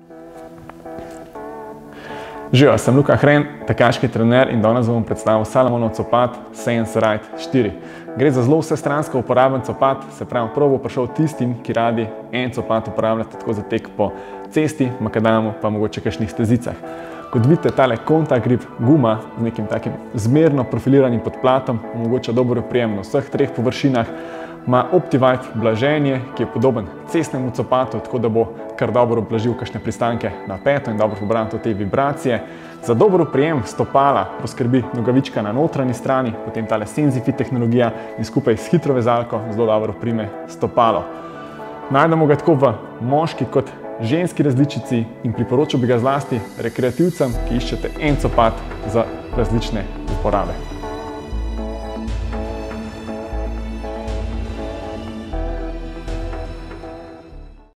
Živijo, sem Luka Hren, tekaški trener in danes vam bom predstavil Salomonov copat Sense Ride 4. Gre za zelo vsestransko uporaben copat, se pravi, prav bo prišel tistim, ki radi en copat uporabljate tako za tek po cesti, makadamu pa mogoče kakšnih stezicah. Kot vidite, tale Contact Grip guma z nekim takim zmerno profiliranim podplatom omogoča dober oprijem na vseh treh površinah. Ima OptiVibe blaženje, ki je podoben cestnemu copatu, tako da bo kar dobro ublažil kakšne pristanke na peto in dobro pobran te vibracije. Za dober oprijem stopala poskrbi nogavička na notranji strani, potem tale SensiFit tehnologija in skupaj s hitro vezalko zelo dobro oprime stopalo. Najdemo ga tako v moški kot ženski različici in priporočal bi ga zlasti rekreativcem, ki iščete en copat za različne uporabe.